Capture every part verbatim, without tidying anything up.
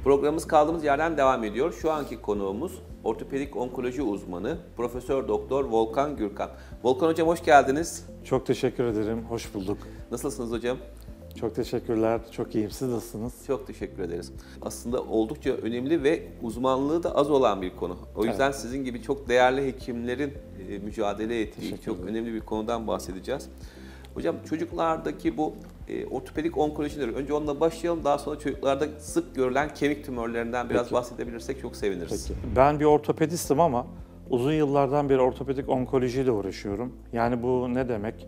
Programımız kaldığımız yerden devam ediyor. Şu anki konuğumuz ortopedik onkoloji uzmanı Profesör Doktor Volkan Gürkan. Volkan Hocam hoş geldiniz. Çok teşekkür ederim. Hoş bulduk. Nasılsınız hocam? Çok teşekkürler. Çok iyiyim. Siz nasılsınız? Çok teşekkür ederiz. Aslında oldukça önemli ve uzmanlığı da az olan bir konu. O yüzden evet. sizin gibi çok değerli hekimlerin e, mücadele ettiği çok önemli bir konudan bahsedeceğiz. Hocam çocuklardaki bu e, ortopedik onkolojileri, önce onunla başlayalım. Daha sonra çocuklarda sık görülen kemik tümörlerinden biraz Peki. bahsedebilirsek çok seviniriz. Peki. Ben bir ortopedistim ama uzun yıllardan beri ortopedik onkolojiyle uğraşıyorum. Yani bu ne demek?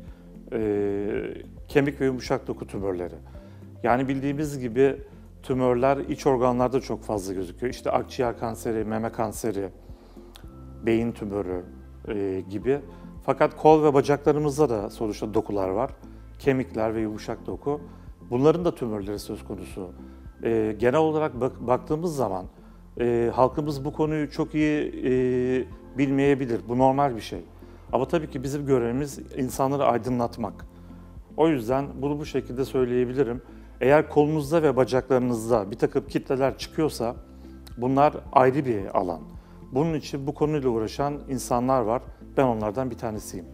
Ee, kemik ve yumuşak doku tümörleri. Yani bildiğimiz gibi tümörler iç organlarda çok fazla gözüküyor. İşte akciğer kanseri, meme kanseri, beyin tümörü e, gibi. Fakat kol ve bacaklarımızda da sonuçta dokular var. Kemikler ve yumuşak doku. Bunların da tümörleri söz konusu. Ee, genel olarak bak, baktığımız zaman e, halkımız bu konuyu çok iyi e, bilmeyebilir. Bu normal bir şey. Ama tabii ki bizim görevimiz insanları aydınlatmak. O yüzden bunu bu şekilde söyleyebilirim. Eğer kolunuzda ve bacaklarınızda bir takım kitleler çıkıyorsa bunlar ayrı bir alan. Bunun için bu konuyla uğraşan insanlar var. Ben onlardan bir tanesiyim.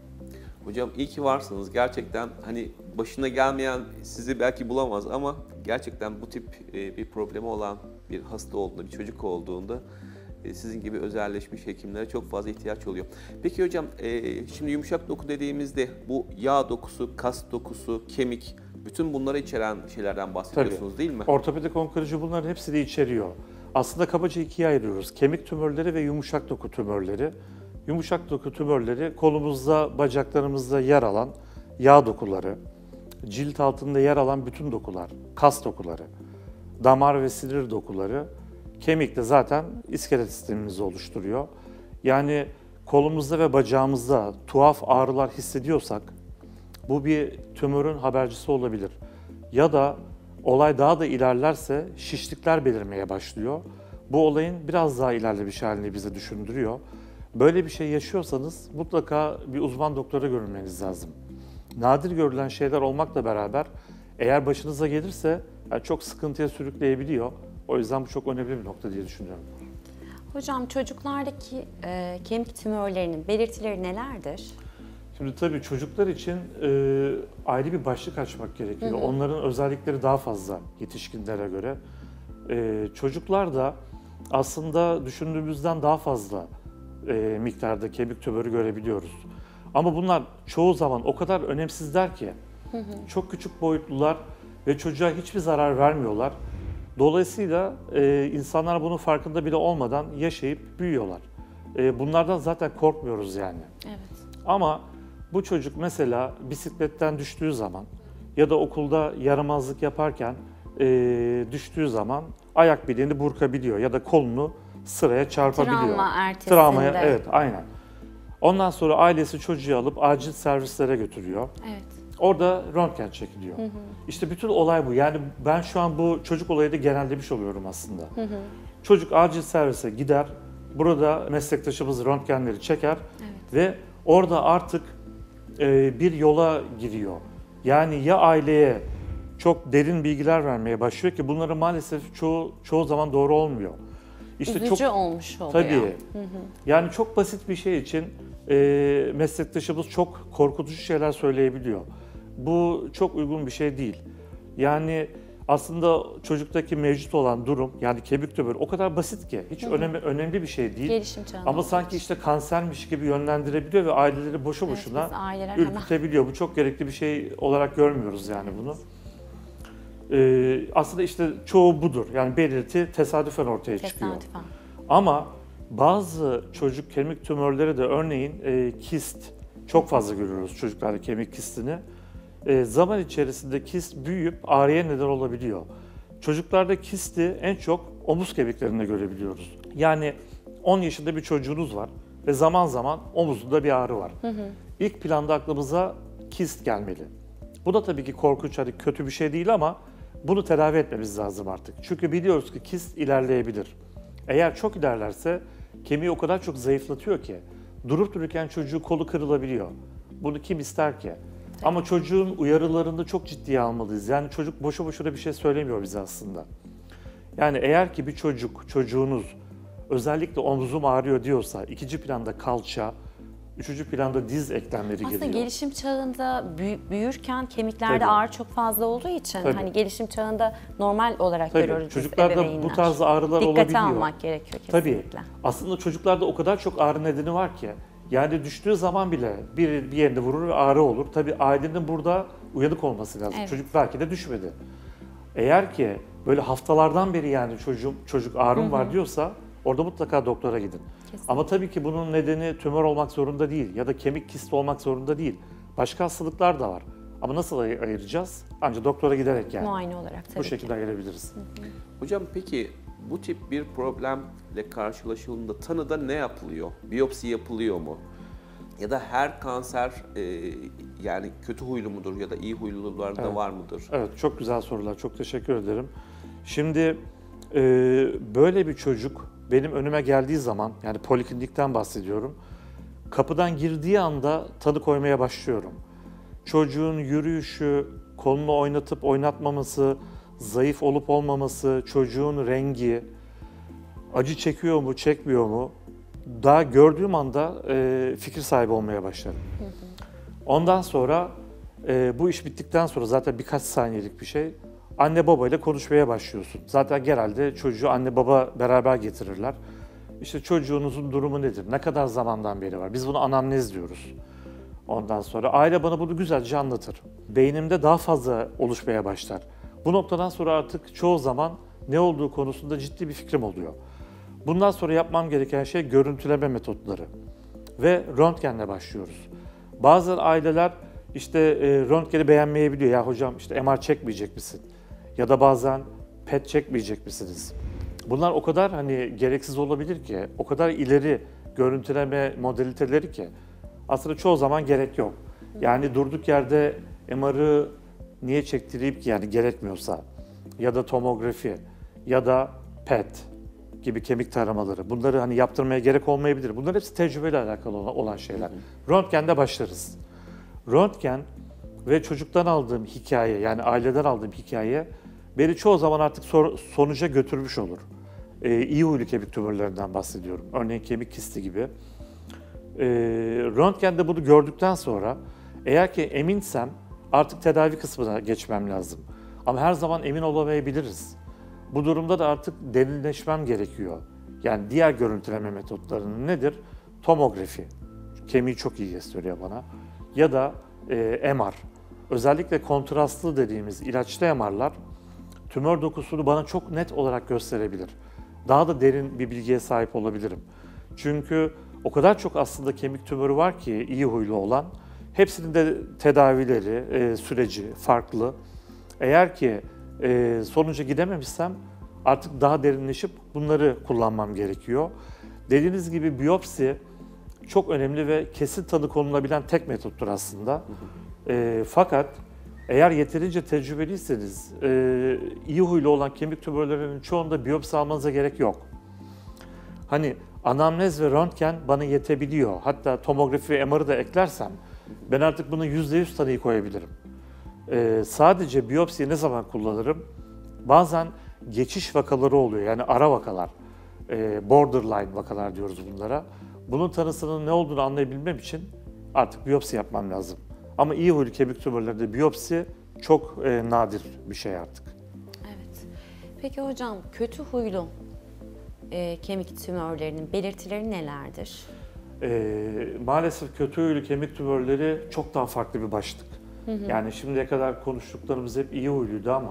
Hocam iyi ki varsınız. Gerçekten hani başına gelmeyen sizi belki bulamaz ama gerçekten bu tip bir problemi olan bir hasta olduğunda, bir çocuk olduğunda sizin gibi özelleşmiş hekimlere çok fazla ihtiyaç oluyor. Peki hocam, şimdi yumuşak doku dediğimizde bu yağ dokusu, kas dokusu, kemik, bütün bunları içeren şeylerden bahsediyorsunuz Tabii. değil mi? Ortopedik onkoloji bunların hepsini içeriyor. Aslında kabaca ikiye ayırıyoruz. Kemik tümörleri ve yumuşak doku tümörleri. Yumuşak doku tümörleri kolumuzda, bacaklarımızda yer alan yağ dokuları, cilt altında yer alan bütün dokular, kas dokuları, damar ve sinir dokuları, kemik de zaten iskelet sistemimizi oluşturuyor. Yani kolumuzda ve bacağımızda tuhaf ağrılar hissediyorsak bu bir tümörün habercisi olabilir. Ya da olay daha da ilerlerse şişlikler belirmeye başlıyor. Bu olayın biraz daha ilerlemiş halini bize düşündürüyor. Böyle bir şey yaşıyorsanız mutlaka bir uzman doktora görünmeniz lazım. Nadir görülen şeyler olmakla beraber eğer başınıza gelirse yani çok sıkıntıya sürükleyebiliyor. O yüzden bu çok önemli bir nokta diye düşünüyorum. Hocam çocuklardaki e, kemik tümörlerinin belirtileri nelerdir? Şimdi tabii çocuklar için e, ayrı bir başlık açmak gerekiyor. Hı hı. Onların özellikleri daha fazla yetişkinlere göre. E, çocuklar da aslında düşündüğümüzden daha fazla e, miktarda kemik tümörü görebiliyoruz. Ama bunlar çoğu zaman o kadar önemsizler ki hı hı. çok küçük boyutlular ve çocuğa hiçbir zarar vermiyorlar. Dolayısıyla e, insanlar bunun farkında bile olmadan yaşayıp büyüyorlar. E, bunlardan zaten korkmuyoruz yani. Evet. Ama bu çocuk mesela bisikletten düştüğü zaman ya da okulda yaramazlık yaparken e, düştüğü zaman ayak bileğini burkabiliyor ya da kolunu sıraya çarpabiliyor. Travma ertesinde. Travmaya, evet aynen. Ondan sonra ailesi çocuğu alıp acil servislere götürüyor. Evet. Orada röntgen çekiliyor. Hı hı. İşte bütün olay bu. Yani ben şu an bu çocuk olayı da genellemiş oluyorum aslında. Hı hı. Çocuk acil servise gider, burada meslektaşımız röntgenleri çeker evet. ve orada artık e, bir yola giriyor. Yani ya aileye çok derin bilgiler vermeye başlıyor ki bunları maalesef çoğu çoğu zaman doğru olmuyor. İşte Üzücü çok, olmuş oluyor. Tabii. Hı hı. Yani çok basit bir şey için e, meslektaşımız çok korkutucu şeyler söyleyebiliyor. Bu çok uygun bir şey değil. Yani aslında çocuktaki mevcut olan durum, yani kemik tümörü o kadar basit ki hiç önemli önemli bir şey değil. Gelişim çağında. Ama sanki işte kansermiş gibi yönlendirebiliyor ve aileleri boşu evet, boşuna ürkütebiliyor. Hemen... Bu çok gerekli bir şey olarak görmüyoruz yani bunu. Ee, aslında işte çoğu budur. Yani belirti tesadüfen ortaya çıkıyor. Tesadüfen. Ama bazı çocuk kemik tümörleri de örneğin e, kist çok fazla görüyoruz çocuklarda kemik kistini. E, zaman içerisinde kist büyüyüp ağrıya neden olabiliyor. Çocuklarda kisti en çok omuz kemiklerinde görebiliyoruz. Yani on yaşında bir çocuğunuz var ve zaman zaman omuzunda bir ağrı var. Hı hı. İlk planda aklımıza kist gelmeli. Bu da tabii ki korkunç, hani kötü bir şey değil ama bunu tedavi etmemiz lazım artık. Çünkü biliyoruz ki kist ilerleyebilir. Eğer çok ilerlerse kemiği o kadar çok zayıflatıyor ki durup dururken çocuğun kolu kırılabiliyor. Bunu kim ister ki? Ama çocuğun uyarılarını çok ciddiye almalıyız. Yani çocuk boşu boşuna bir şey söylemiyor bize aslında. Yani eğer ki bir çocuk, çocuğunuz özellikle omzum ağrıyor diyorsa ikinci planda kalça, üçüncü planda diz eklemleri Aslında geliyor. gelişim çağında büyü- büyürken kemiklerde Tabii. ağrı çok fazla olduğu için Tabii. hani gelişim çağında normal olarak Tabii, görüyoruz biz çocuklarda bu ebeveynler. tarz ağrılar Dikkate olabiliyor. almak gerekiyor Tabii. kesinlikle. Aslında çocuklarda o kadar çok ağrı nedeni var ki. Yani düştüğü zaman bile bir, bir yerinde vurur ve ağrı olur. Tabii ailenin burada uyanık olması lazım. Evet. Çocuk belki de düşmedi. Eğer ki böyle haftalardan beri yani çocuğum, çocuk ağrım Hı hı. var diyorsa orada mutlaka doktora gidin. Kesinlikle. Ama tabii ki bunun nedeni tümör olmak zorunda değil ya da kemik kisti olmak zorunda değil. Başka hastalıklar da var. Ama nasıl ay- ayıracağız? Ancak doktora giderek yani. Muayene olarak tabii Bu ki. şekilde ayırabiliriz. Hocam peki bu tip bir problemle karşılaşıldığında tanıda ne yapılıyor? Biyopsi yapılıyor mu? Ya da her kanser e, yani kötü huylu mudur ya da iyi huylularda Evet. var mıdır? Evet, çok güzel sorular. Çok teşekkür ederim. Şimdi e, böyle bir çocuk benim önüme geldiği zaman, yani poliklinikten bahsediyorum. Kapıdan girdiği anda tanı koymaya başlıyorum. Çocuğun yürüyüşü, kolunu oynatıp oynatmaması, zayıf olup olmaması, çocuğun rengi, acı çekiyor mu, çekmiyor mu? Daha gördüğüm anda e, fikir sahibi olmaya başlarım. Ondan sonra e, bu iş bittikten sonra zaten birkaç saniyelik bir şey. Anne babayla konuşmaya başlıyorsun. Zaten genelde çocuğu anne baba beraber getirirler. İşte çocuğunuzun durumu nedir? Ne kadar zamandan beri var? Biz buna anamnez diyoruz. Ondan sonra aile bana bunu güzelce anlatır. Beynimde daha fazla oluşmaya başlar. Bu noktadan sonra artık çoğu zaman ne olduğu konusunda ciddi bir fikrim oluyor. Bundan sonra yapmam gereken şey görüntüleme metotları ve röntgenle başlıyoruz. Bazı aileler işte e, röntgeni beğenmeyebiliyor. Ya hocam işte M R çekmeyecek misin? Ya da bazen P E T çekmeyecek misiniz? Bunlar o kadar hani gereksiz olabilir ki, o kadar ileri görüntüleme modaliteleri ki aslında çoğu zaman gerek yok. Yani durduk yerde M R'ı niye çektireyim ki yani gerekmiyorsa, ya da tomografi ya da P E T gibi kemik taramaları, bunları hani yaptırmaya gerek olmayabilir. Bunlar hepsi tecrübeyle alakalı olan şeyler. Röntgende başlarız. Röntgen ve çocuktan aldığım hikaye, yani aileden aldığım hikaye beni çoğu zaman artık sonuca götürmüş olur. Ee, iyi huylu kemik tümörlerinden bahsediyorum. Örneğin kemik kisti gibi. Ee, röntgende bunu gördükten sonra eğer ki eminsem artık tedavi kısmına geçmem lazım. Ama her zaman emin olamayabiliriz. Bu durumda da artık derinleşmem gerekiyor. Yani diğer görüntüleme metotlarının nedir? Tomografi. Kemiği çok iyi gösteriyor bana. Ya da e, M R. Özellikle kontrastlı dediğimiz ilaçlı M R'lar tümör dokusunu bana çok net olarak gösterebilir. Daha da derin bir bilgiye sahip olabilirim. Çünkü o kadar çok aslında kemik tümörü var ki iyi huylu olan. Hepsinin de tedavileri, e, süreci farklı. Eğer ki e, sonuca gidememişsem artık daha derinleşip bunları kullanmam gerekiyor. Dediğiniz gibi biyopsi çok önemli ve kesin tanı konulabilen tek metottur aslında. E, fakat eğer yeterince tecrübeliyseniz, e, iyi huylu olan kemik tümörlerinin çoğunda biyopsi almanıza gerek yok. Hani anamnez ve röntgen bana yetebiliyor. Hatta tomografi ve M R'ı da eklersem ben artık bunu yüzde yüz tanıyı koyabilirim. Ee, sadece biyopsiyi ne zaman kullanırım? Bazen geçiş vakaları oluyor, yani ara vakalar. Ee, borderline vakalar diyoruz bunlara. Bunun tanısının ne olduğunu anlayabilmem için artık biyopsi yapmam lazım. Ama iyi huylu kemik tümörlerinde biyopsi çok e, nadir bir şey artık. Evet. Peki hocam kötü huylu e, kemik tümörlerinin belirtileri nelerdir? E, maalesef kötü huylu kemik tümörleri çok daha farklı bir başlık. Hı hı. Yani şimdiye kadar konuştuklarımız hep iyi huyluydu ama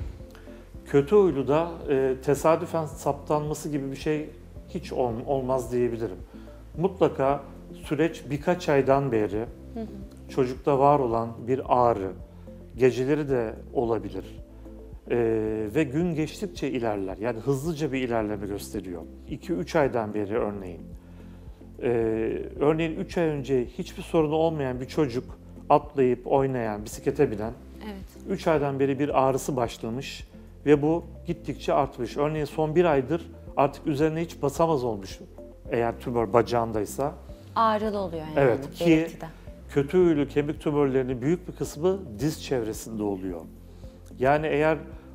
kötü huylu da e, tesadüfen saptanması gibi bir şey hiç ol, olmaz diyebilirim. Mutlaka süreç birkaç aydan beri hı hı. çocukta var olan bir ağrı, geceleri de olabilir e, ve gün geçtikçe ilerler. Yani hızlıca bir ilerleme gösteriyor. iki üç aydan beri örneğin. E, örneğin üç ay önce hiçbir sorunu olmayan bir çocuk atlayıp oynayan, bisiklete binen, evet. üç aydan beri bir ağrısı başlamış ve bu gittikçe artmış. Örneğin son bir aydır artık üzerine hiç basamaz olmuş eğer tümör bacağındaysa. Ağrılı oluyor yani. Evet ki kötü huylu kemik tümörlerinin büyük bir kısmı diz çevresinde oluyor. Yani eğer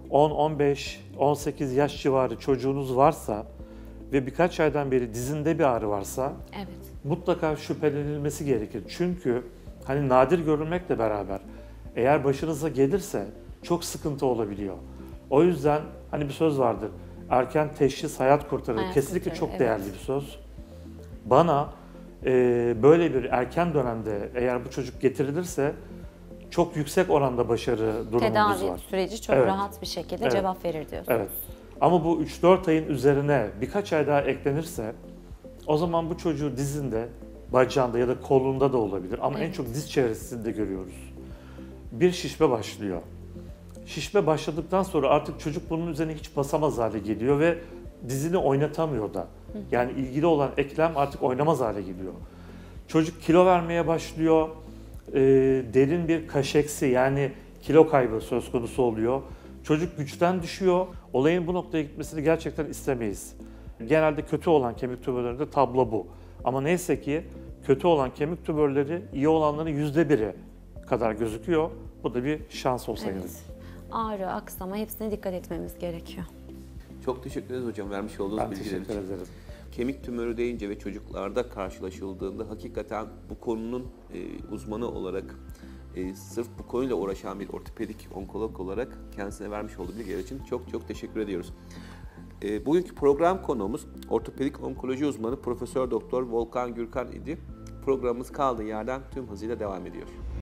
on, on beş, on sekiz yaş civarı çocuğunuz varsa ve birkaç aydan beri dizinde bir ağrı varsa Evet. mutlaka şüphelenilmesi gerekir. Çünkü hani nadir görülmekle beraber eğer başınıza gelirse çok sıkıntı olabiliyor. O yüzden hani bir söz vardır. Erken teşhis hayat kurtarır. Hayat Kesinlikle kurtarır, çok evet. değerli bir söz. Bana e, böyle bir erken dönemde eğer bu çocuk getirilirse çok yüksek oranda başarı durumumuz Tedavi var. süreci çok Evet. rahat bir şekilde Evet. cevap verir diyorsunuz. Evet. Ama bu üç dört ayın üzerine birkaç ay daha eklenirse o zaman bu çocuğu dizinde, bacağında ya da kolunda da olabilir ama en Evet. çok diz çevresinde görüyoruz. Bir şişme başlıyor. Şişme başladıktan sonra artık çocuk bunun üzerine hiç basamaz hale geliyor ve dizini oynatamıyor da. Yani ilgili olan eklem artık oynamaz hale geliyor. Çocuk kilo vermeye başlıyor. Ee, derin bir kaşeksi yani kilo kaybı söz konusu oluyor. Çocuk güçten düşüyor. Olayın bu noktaya gitmesini gerçekten istemeyiz. Genelde kötü olan kemik tümörlerinde tablo bu. Ama neyse ki kötü olan kemik tümörleri iyi olanların yüzde biri kadar gözüküyor. Bu da bir şans olsa gerek. Evet. Ağrı, aksama hepsine dikkat etmemiz gerekiyor. Çok teşekkür ederiz hocam vermiş olduğunuz Ben bilgiler teşekkür için. ederim. Kemik tümörü deyince ve çocuklarda karşılaşıldığında hakikaten bu konunun e, uzmanı olarak e, sırf bu konuyla uğraşan bir ortopedik onkolog olarak kendisine vermiş olduğu bilgiler için çok çok teşekkür ediyoruz. E, bugünkü program konuğumuz ortopedik onkoloji uzmanı Profesör Doktor Volkan Gürkan idi. Programımız kaldığı yerden tüm hızıyla devam ediyor.